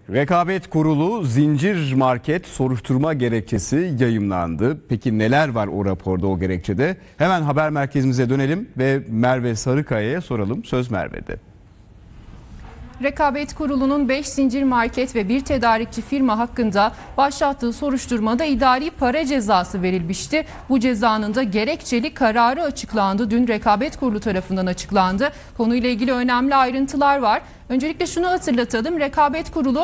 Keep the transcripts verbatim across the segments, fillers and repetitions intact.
Rekabet Kurulu zincir market soruşturma gerekçesi yayımlandı. Peki neler var o raporda, o gerekçede? Hemen haber merkezimize dönelim ve Merve Sarıkaya'ya soralım. Söz Merve'de. Rekabet Kurulu'nun beş zincir market ve bir tedarikçi firma hakkında başlattığı soruşturmada idari para cezası verilmişti. Bu cezanın da gerekçeli kararı açıklandı. Dün Rekabet Kurulu tarafından açıklandı. Konuyla ilgili önemli ayrıntılar var. Öncelikle şunu hatırlatalım. Rekabet Kurulu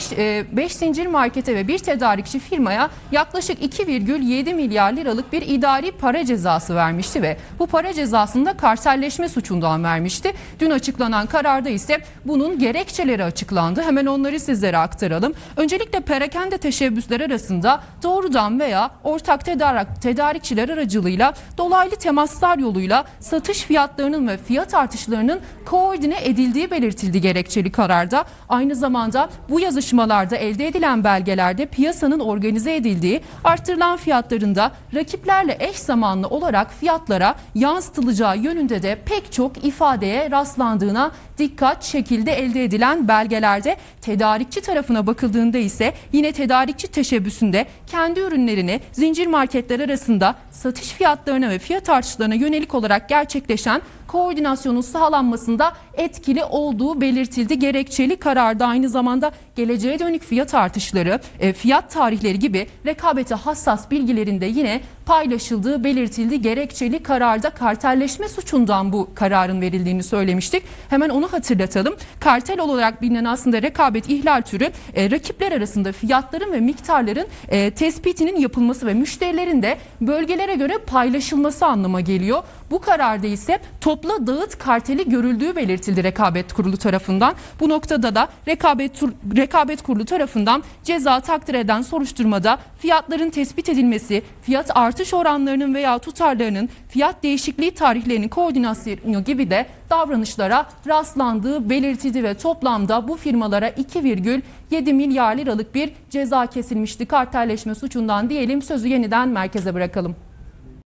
beş zincir markete ve bir tedarikçi firmaya yaklaşık iki virgül yedi milyar liralık bir idari para cezası vermişti ve bu para cezasını da kartelleşme suçundan vermişti. Dün açıklanan kararda ise bunun gerekçeleri açıklandı. Hemen onları sizlere aktaralım. Öncelikle perakende teşebbüsler arasında doğrudan veya ortak tedarik, tedarikçiler aracılığıyla dolaylı temaslar yoluyla satış fiyatlarının ve fiyat artışlarının koordine edildiği belirtildi gerekçeli kararda. Aynı zamanda bu yazışmalarda elde edilen belgelerde piyasanın organize edildiği, arttırılan fiyatlarında rakiplerle eş zamanlı olarak fiyatlara yansıtılacağı yönünde de pek çok ifadeye rastlandığına dikkat şekilde elde edilen belgelerde. Tedarikçi tarafına bakıldığında ise yine tedarikçi teşebbüsünde kendi ürünlerini zincir marketler arasında satış fiyatlarına ve fiyat artışlarına yönelik olarak gerçekleşen koordinasyonun sağlanmasında etkili olduğu belirtildi. Gerekçeli kararda aynı zamanda geleceğe dönük fiyat artışları, fiyat tarihleri gibi rekabete hassas bilgilerinde yine paylaşıldığı belirtildi. Gerekçeli kararda kartelleşme suçundan bu kararın verildiğini söylemiştik. Hemen onu hatırlatalım. Kartel olarak bilinen aslında rekabet ihlal türü e, rakipler arasında fiyatların ve miktarların e, tespitinin yapılması ve müşterilerin de bölgelere göre paylaşılması anlama geliyor. Bu kararda ise topla dağıt karteli görüldüğü belirtildi Rekabet Kurulu tarafından. Bu noktada da Rekabet, Rekabet Kurulu tarafından ceza takdir eden soruşturmada fiyatların tespit edilmesi, fiyat artış oranlarının veya tutarlarının fiyat değişikliği tarihlerinin koordinasyonu gibi de davranışlara rastlandığı belirtildi ve toplamda bu firmalara iki virgül yedi milyar liralık bir ceza kesilmişti kartelleşme suçundan diyelim. Sözü yeniden merkeze bırakalım.